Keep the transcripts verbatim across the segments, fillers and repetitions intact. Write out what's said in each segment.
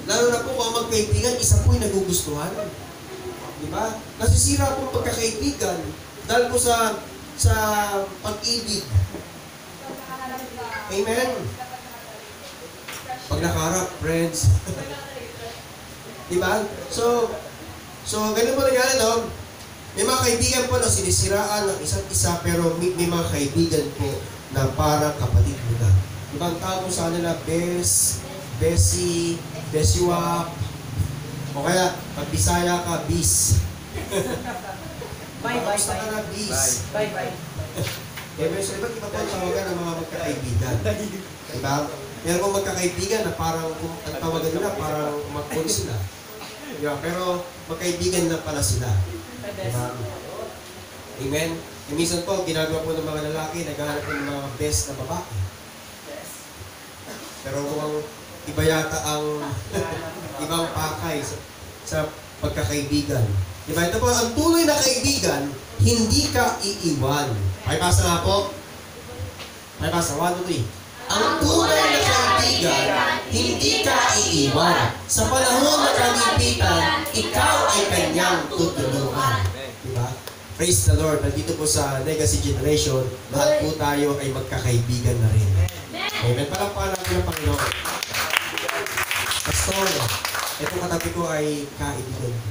Lalo na po kung ang magkaibigan, isa po'y nagugustuhan. Di ba? Nasisira po ang pagkakaibigan dahil po sa sa pag-ibig. Amen? Pag nakaharap, friends. Di ba? So, so ganun po nangyari, no? May mga kaibigan po na sinisiraan ng isa't isa, pero may, may mga kaibigan po na parang kapatid mo na. Di ba? Ang tawag po sa kanila, bes, besi, besiwap, o kaya, pag Bisaya ka, bis. Bye, bye, Basta ka na, bis. Bye, bye. Eh, pero sa iba't iba po ang tawagan ng mga magkakaibigan. Diba? Meron pong magkakaibigan na parang, kung ang tawagan nila, parang magpun sila. Diba? Pero magkaibigan na pala sila. Diba? Amen? E minsan po, ginagawa po ng mga lalaki, naghahanap po ng mga best na babae. Pero kung iba yata ang ibang pakay sa, sa pagkakaibigan. Diba? Ito po, ang tuloy na kaibigan, hindi ka iiwan. Pakipasa nga po. Pakipasa, one, two, three. Ang tunay na kaibigan, hindi ka iiwan. Sa panahon ng kalipitan, ikaw ay kanyang tutulungan. Diba? Praise the Lord. Nandito po sa Legacy Generation, lahat po tayo ay magkakaibigan na rin. Amen. Palakpakan natin ang Panginoon. Pastor, itong katabi ko ay kaibigan ko.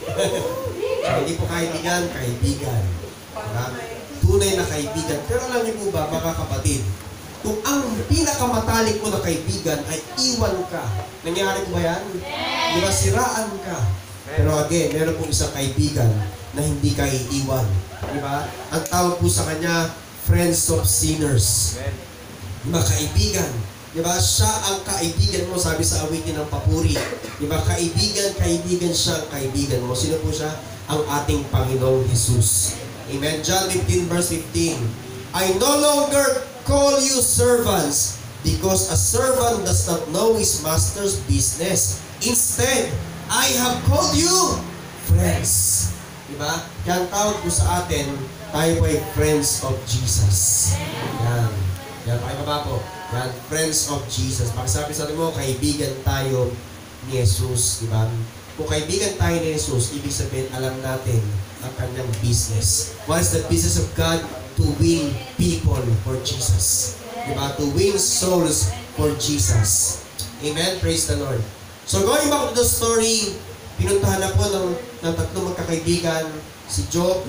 So, hindi po kaibigan, kaibigan. Diba? Tunay na kaibigan. Pero alam niyo po ba, mga kapatid, kung ang pinakamatalik mo na kaibigan ay iwan ka, nangyari ko ba yan? Di ba, siraan ka. Pero again, meron pong isang kaibigan na hindi ka iiwan. Di ba? Ang tawag po sa kanya, friends of sinners. Mga kaibigan. Di ba? Siya ang kaibigan mo, sabi sa awitin ng papuri. Di ba? Kaibigan, kaibigan siya ang kaibigan mo. Sino po siya? Ang ating Panginoong Jesus. Amen. John fifteen verse fifteen. I no longer call you servants because a servant does not know his master's business. Instead, I have called you friends. Diba? Kaya ang tawag ko sa atin, tayo po ay friends of Jesus. Yan. Yan. Pakibaba po. Yan. Friends of Jesus. Pakisabi sa atin mo, kaibigan tayo ni Jesus. Diba? Kung kaibigan tayo ni Jesus, ibig sabihin, alam natin ang kanyang business. What is the business of God? To win people for Jesus. Diba? To win souls for Jesus. Amen? Praise the Lord. So going back to the story, pinuntahan na po ng, ng tatlong magkakaibigan, si Job.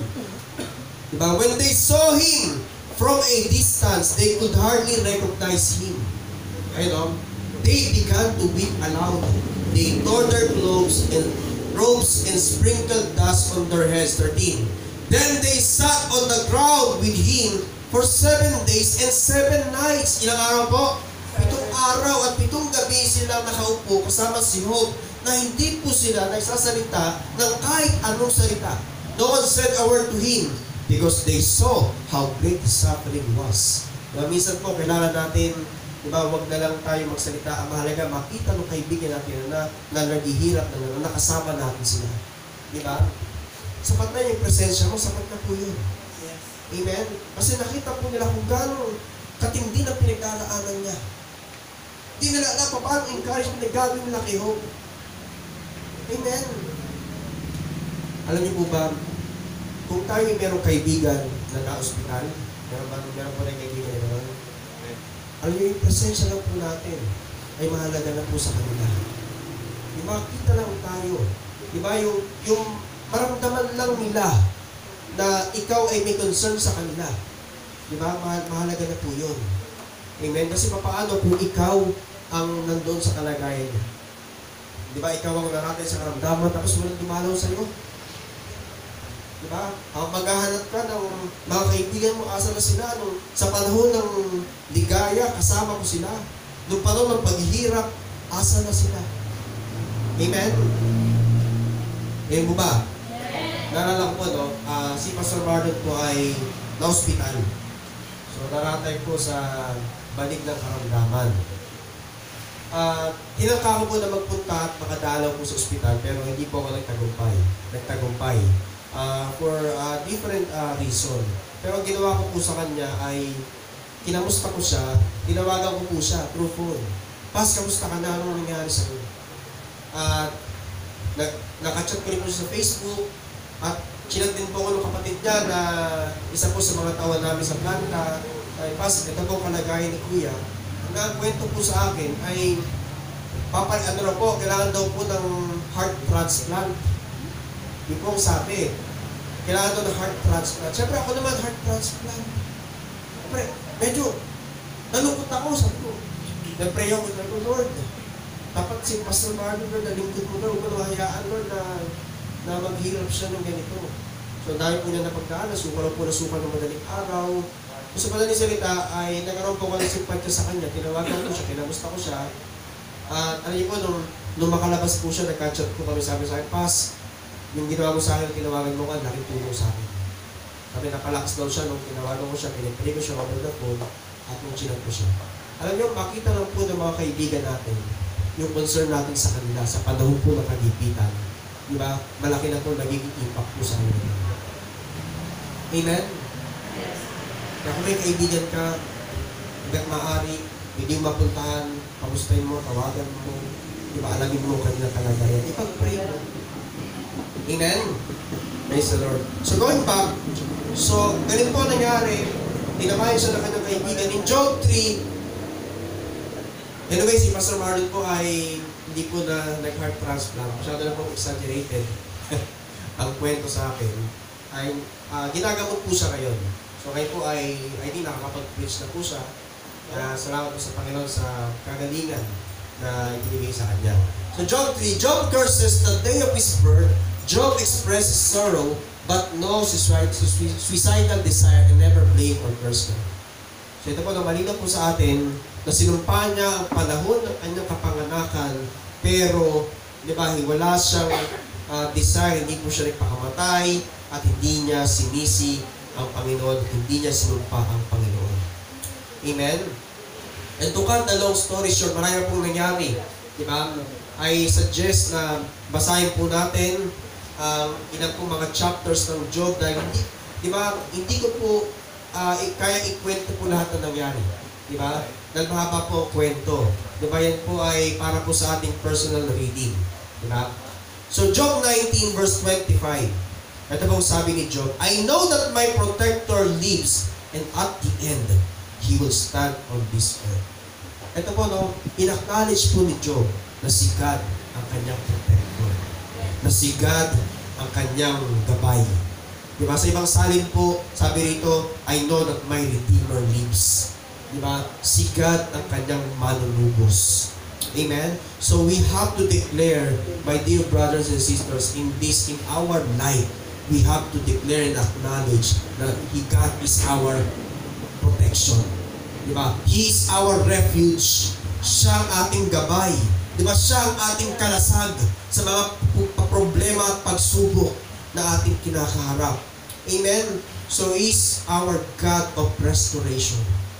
Diba? When they saw him from a distance, they could hardly recognize him. You know? They began to weep aloud. They tore their clothes and robes and sprinkled dust on their heads. thirteen. Then they sat on the ground with him for seven days and seven nights. Ilang araw po? Pitong araw at pitong gabi sila nakaupo kasama si Job na hindi po sila nagsasalita ng kahit anong salita. No one said a word to him because they saw how great his suffering was. Diba, minsan po, kailangan natin, diba, wag na lang tayo magsalita. Ang mahalaga, makita ng kaibigan natin na, na naghihirap na, na nakasama natin sila. Diba? Sapat na yung presensya mo, sapat na po yun. Yes. Amen? Kasi nakita po nila kung gano'ng katindi ng pinagdaraanan niya. Hindi nila alam pa paano encouragement na gagawin nila kay Job. Amen? Alam niyo po ba, kung tayo merong kaibigan na na-hospital, meron ba, meron pa rin kaibigan na naman? Alam niyo, yung presensya lang po natin ay mahalaga na po sa kanila. Di ba, kita lang tayo. Di ba, yung, yung maramdaman lang nila na ikaw ay may concern sa kanila. Di ba? Mahalaga na po yun. Amen? Kasi paano kung ikaw ang nandun sa kalagayan niya? Di ba? Ikaw ang narating sa karamdaman tapos walang dumalaw sa iyo. Di ba? Ang maghahanap ka ng mga kaibigan mo, asa na sila nung, sa panahon ng ligaya, kasama ko sila. Nung panahon ng paghihirap, asa na sila. Amen? Amen mo ba? Naalala ko po, no, uh, si Pastor Marlon po ay na-hospital. So, naratay po sa balik ng karamdaman. Uh, Tinangka ko po na magpunta at makadalaw po sa ospital, pero hindi po ako nagtagumpay. Nagtagumpay. Uh, for uh, different uh, reason. Pero ang ginawa ko po sa kanya ay, kinamusta ko siya, tinawagan ko po siya through phone. Pas, kamusta ka na? Anong nangyari sa iyo? nakachat ko rin po siya sa Facebook. At chinat din po ko ng kapatid niya na isa po sa mga tawa namin sa planta. Ay, pas, ito po kalagayan ni Kuya. Ang nagkwento po sa akin ay, papa, ano na po, kailangan daw po ng heart transplant. Yun po ang sabi. Kailangan daw ng heart transplant. Siyempre ako naman, heart transplant. Siyempre, medyo, nalungkot ako, sabi ko. Nag-pray ako, sabi ko, Lord, dapat si Pastor Marvin, Lord, nalingkod mo, Lord, huwag ko hayaan, Lord, na, na maghirap siya ng ganito. So, dahil po niya napagdaan, suka lang po na suka ng madaling araw. So, sa madaling salita, ay nagkaroon po ko ng simpatya sa kanya. Tinawagan ko siya, kinamusta ko siya. At alam niyo po, nung, nung makalabas po siya, nagka-chat po kami, sabi sa akin, Pas, yung ginawa mo sa akin, tinawagan mo ka, laking tulong sa akin. Sabi, napalakas daw siya, nung tinawagan ko siya, pinipili ko siya over the phone, at nung chinat ko siya. Alam niyo, makita lang po ng mga kaibigan natin, yung concern natin sa kanila, sa panahon po ng kagipitan. Di ba? Malaki na po nagiging impact po sa kanila. Amen? Yes. Kaya kung may kaibigan ka, hanggang maaari, hindi mo mapuntahan, kamustahin mo, tawagan mo, di ba, alamin mo kanila kalagayan. Ipag-pray mo. Amen? Praise the Lord. So going back, so ganito po nangyari, tinabayan siya ng kanyang kaibigan. In Job three, anyway, si Pastor Marlon po ay hindi po na nag-heart transplant. Masyado na po exaggerated ang kwento sa akin. Ay, uh, ginagamot po siya ngayon. So ngayon po ay, I think nakakapag-preach na po siya. Uh, salamat po sa Panginoon sa kagalingan na ibinigay sa kanya. So Job three, Job curses the day of his birth. Job expresses sorrow but no suicidal desire and never blame or curse God. So ito po na malinaw po sa atin na sinumpa niya ang panahon ng kanyang kapanganakan pero di ba, wala siyang uh, desire, hindi po siya nagpakamatay at hindi niya sinisi ang Panginoon, hindi niya sinumpa ang Panginoon. Amen? And to cut the long story short, marami pong nangyari. Di ba? I suggest na basahin po natin ang um, ilang pong mga chapters ng Job dahil hindi, di ba, hindi ko po uh, kaya ikwento po lahat na nangyari. Di ba? Dahil mahaba po ang kwento. Di ba? Yan po ay para po sa ating personal reading. Di ba? So, Job nineteen verse twenty-five. Ito pong sabi ni Job, I know that my protector lives and at the end, he will stand on this earth. Ito po, no, in-acknowledge po ni Job na si God ang kanyang protector. Na si God ang kanyang gabay. Di ba? Sa ibang salin po, sabi rito, I know that my Redeemer lives. Di ba? Si God ang kanyang manunubos. Amen? So we have to declare, my dear brothers and sisters, in this, in our life, we have to declare and acknowledge that He God is our protection. Di ba? He is our refuge. Siya ang ating gabay. Di ba? Siya ang ating kalasag sa mga problema at pagsubok na ating kinakaharap. Amen? So, He is our God of restoration.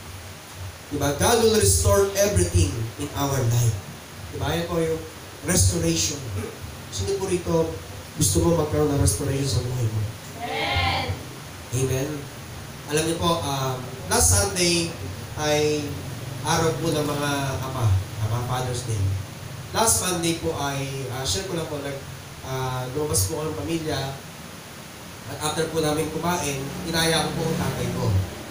Diba? God will restore everything in our life. Diba? Yan po yung restoration. Sino po rito gusto mo magkaroon ng restoration sa buhay mo? Amen! Amen? Alam niyo po, um, last Sunday ay araw po ng mga ama, ama Father's Day. Last Monday po ay, uh, share ko lang po, nag, uh, lumabas po ang pamilya at after po namin kumain, inaya ko po ang tatay ko.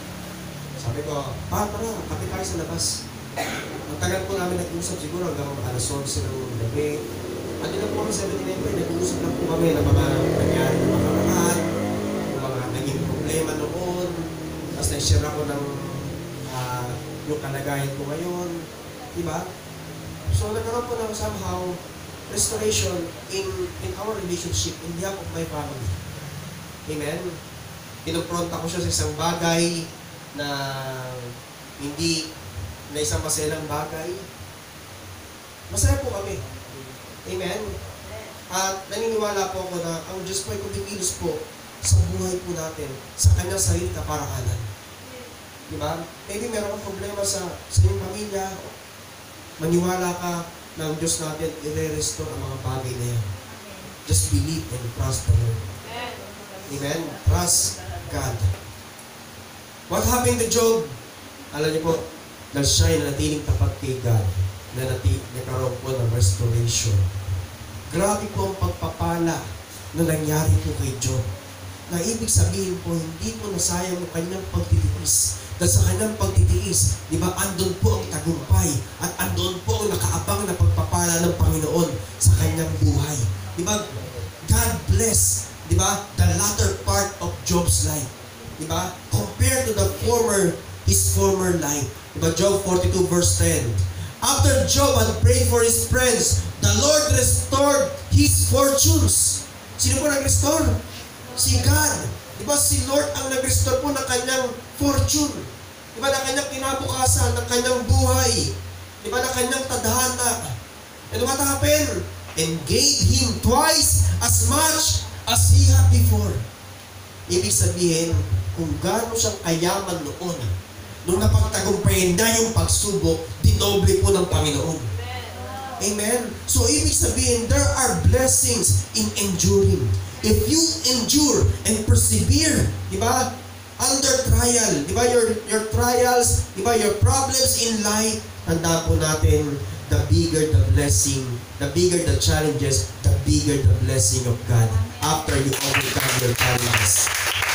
Sabi ko, pa, tara, kape tayo sa labas. Ang tagal po namin nag-uusap siguro hanggang alas onse ng gabi. At yun po kami sa seventy-nine po, nag-uusap lang po kami ng mga nangyari ng mga karaan, ng mga naging problema noon. Tapos nag-share ako ng uh, yung kalagayan ko ngayon. Diba? So nagkaroon po ng somehow restoration in in our relationship in behalf of my family. Amen? Pinupronta ko siya sa isang bagay na hindi na isang maselang bagay. Masaya po kami. Amen? At naniniwala po ako na ang Diyos po ay kumikilos po sa buhay po natin, sa kanyang sarili kaparaanan. Diba? Maybe meron kang problema sa, sa iyong pamilya, maniwala ka na ang Diyos natin i-restore ang mga bagay na yan. Just believe and trust the Lord. Amen? Trust God. What happened to Job? Alam niyo po, dahil siya ay natiling tapat kay God, na nati, nagkaroon po ng restoration. Grabe po ang pagpapala na nangyari po kay Job. Na ibig sabihin po, hindi po nasayang ang kanyang pagtitiis. Dahil sa kanyang pagtitiis, di ba, andun po ang tagumpay at andun po ang nakaabang na pagpapala ng Panginoon sa kanyang buhay. Di ba? God bless, di ba, the latter part of Job's life. Di ba? Compared to the former, his former life. Di ba? Job forty-two verse ten. After Job had prayed for his friends, the Lord restored his fortunes. Sino po nag-restore? Si God. Di ba si Lord ang nag-restore po ng kanyang fortune? Di ba na kanyang kinabukasan, ng kanyang buhay? Di ba na kanyang tadhana? And what happened? And gave him twice as much as he had before. Ibig sabihin, kung gaano siyang kayaman noon, nung napagtagumpayan na yung pagsubok, dinoble po ng Panginoon. Amen? So, ibig sabihin, there are blessings in enduring. If you endure and persevere, di ba? Under trial, di ba? Your, your trials, di ba? Your problems in life, tanda po natin, the bigger the blessing, the bigger the challenges, the bigger the blessing of God after you overcome your challenges.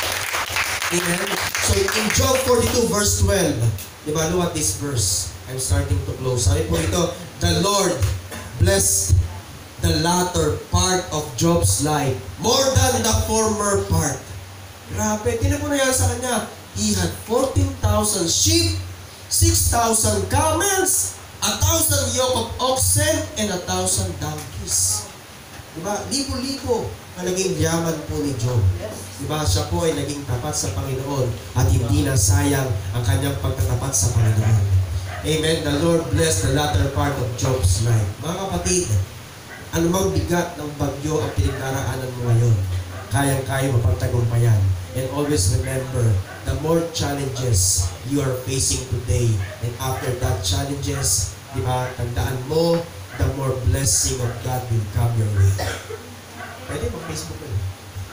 Amen? So, in Job forty-two verse twelve, di ba? Look at this verse. I'm starting to close. Sabi po ito, the Lord blessed the latter part of Job's life more than the former part. Grabe, tinan mo na yan sa kanya. He had fourteen thousand sheep, six thousand camels, a thousand yoke of oxen, and a thousand donkeys. Diba? Libo-libo ang naging yaman po ni Job. Diba? Siya po ay naging tapat sa Panginoon at hindi na sayang ang kanyang pagtatapat sa Panginoon. Amen. The Lord bless the latter part of Job's life. Mga kapatid, anumang bigat ng bagyo ang pinagdaraanan mo ngayon, kayang-kaya mapagtagumpayan. And always remember, the more challenges you are facing today, and after that challenges, di ba, tandaan mo, the more blessing of God will come your way. Pwede mag-Facebook ko yun.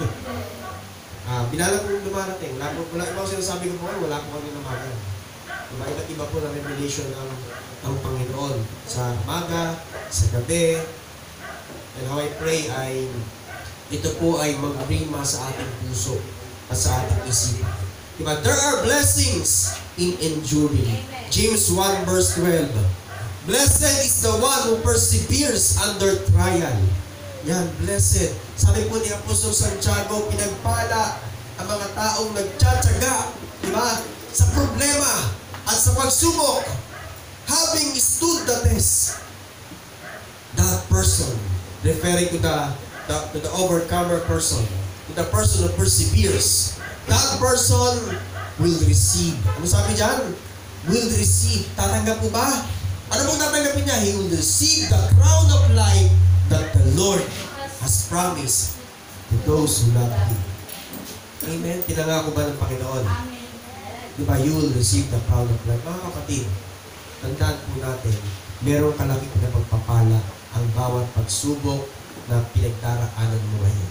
ah, Binala ko yung dumarating. Wala, wala, wala ko sinasabi ko po, wala ko kami namagan. Diba, iba't iba po na revelation ng, ng Panginoon sa maga, sa gabi. And how I pray ay ito po ay mag-rima sa ating puso at sa ating isipan. Diba? There are blessings in enduring. James one verse twelve. Blessed is the one who perseveres under trial. Yan, blessed. Sabi po ni Apostol Santiago, pinagpala ang mga taong nagtsatsaga, diba, sa problema at sa pagsubok, having stood the test. That person, referring to the, the to the overcomer person, to the person who perseveres, that person will receive. Ano sabi dyan? Will receive. Tatanggap po ba? Ano pong tatanggapin niya? He will receive the crown of life that the Lord has promised to those who love Him. Amen? Tinangako ba ng Panginoon? Diba? You will receive the crown of life. Mga kapatid, tandaan po natin, merong kalaki na pagpapala ang bawat pagsubok na pinagdaraanan mo ngayon.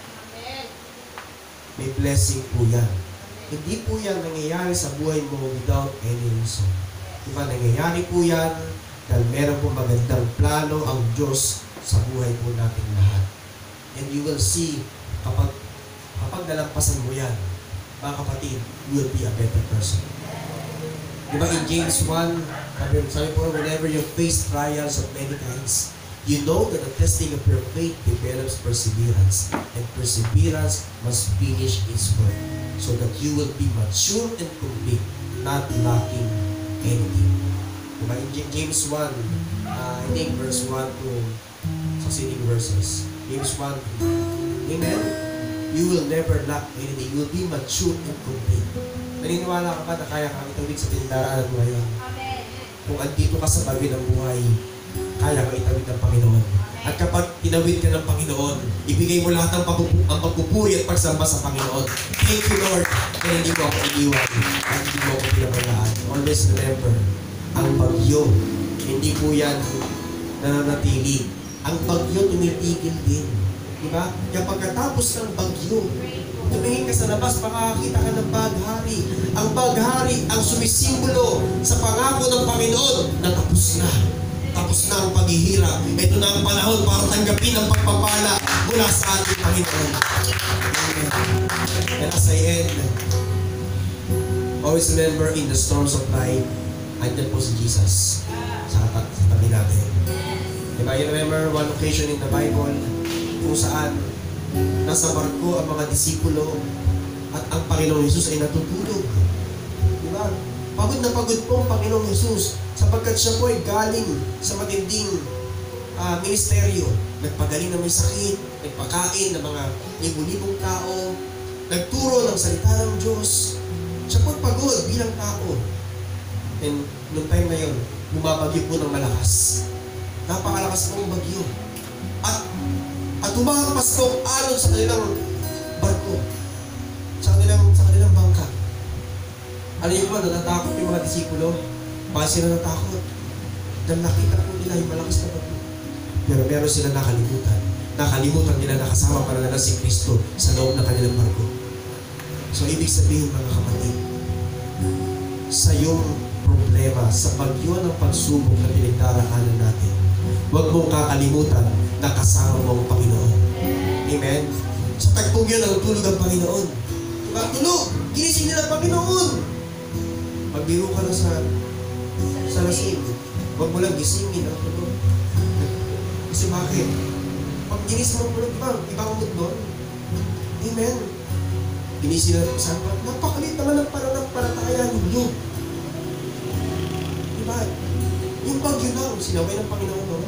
May blessing po yan. Hindi po yan nangyayari sa buhay mo without any reason. Diba? Nangyayari po yan dahil meron po magandang plano ang Diyos sa buhay po natin lahat. And you will see, kapag, kapag nalampasan mo yan, mga kapatid, you will be a better person. Diba in James one, sabi, sabi po, whenever you face trials of many kinds, you know that the testing of your faith develops perseverance, and perseverance must finish its work, so that you will be mature and complete, not lacking anything. Diba? In James one, uh, I think verse one to succeeding verses. James one, amen? You will never lack anything. You will be mature and complete. Naniniwala ka ba na kaya kang itawid sa tindaraan mo ngayon? Kung andito ka sa bagay ng buhay, kaya kang itawid ng Panginoon. At kapag tinawid ka ng Panginoon, ibigay mo lahat ng pagpupu ang pagpupuri at pagsamba sa Panginoon. Thank you, Lord, na hindi mo ako iniwan at hindi mo ako pinabayaan. Always remember, ang bagyo, hindi po yan nananatili. Ang bagyo tumitigil din. Diba? Kaya pagkatapos ng bagyo, tumingin ka sa labas, makakakita ka ng baghari. Ang baghari ang sumisimbolo sa pangako ng Panginoon na tapos na. Tapos na ang paghihirap. Ito na ang panahon para tanggapin ang pagpapala mula sa ating Panginoon. Amen. And as I end, always remember in the storms of life, andyan po si Jesus sa, sa tabi natin. Diba? You remember one occasion in the Bible kung saan nasa barko ang mga disipulo at ang Panginoong Jesus ay natutulog. Diba? Pagod na pagod po ang Panginoong Jesus sapagkat siya po ay galing sa matinding uh, ministeryo. Nagpagaling na may sakit, nagpakain ng mga libu-libong tao, nagturo ng salita ng Diyos. Siya po pagod bilang tao. And noong time na yun, bumabagyo po ng malakas. Napakalakas po ang bagyo. At, at tumahampas po alon sa kanilang barko. Sa kanilang, sa kanilang bangka. Alam niyo ba, natatakot yung mga disipulo? Bakit sila natakot? Dahil nakita po nila yung malakas na bagyo. Pero meron sila nakalimutan. Nakalimutan nila nakasama para na si Kristo sa loob ng kanilang barko. So, ibig sabihin mga kapatid, sa iyong problema, sa bagyo ng pagsubok na pinagdaraanan natin, huwag mong kakalimutan na kasama mo ang Panginoon. Amen? Sa tagpong yun, ang tulog ang Panginoon. Diba? Tulog! Ginising nila ang Panginoon! Magbiro ka na sa sa lasing. Huwag mo lang gisingin ang tulog. Kasi bakit? Pag ginis mo ang tulog, diba? Ibang mood doon. Amen? Ginising na sa akin, napakalit naman ang pananampalataya ninyo. Diba? Yung bagyo lang, sinaway ng Panginoon doon.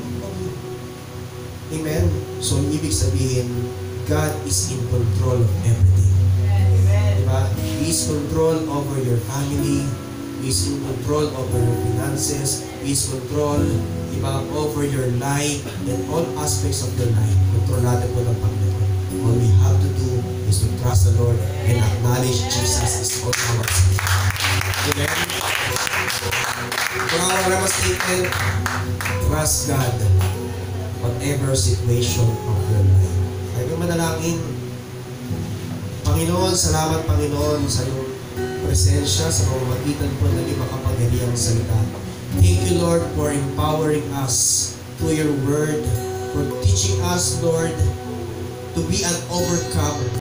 Amen? So, ibig sabihin, God is in control of everything. Diba? He is control over your family. He is in control over your finances. He is control, diba, over your life and all aspects of your life. Control natin po ng Panginoon. All we have to do is to trust the Lord and acknowledge Jesus is all ours. Amen? For our Rama statement, trust God whatever situation of your life. Tayo manalangin. Panginoon, salamat Panginoon sa iyong presensya sa pamamagitan po ng iyong makapangyarihang salita. Thank you, Lord, for empowering us through your word, for teaching us, Lord, to be an overcomer.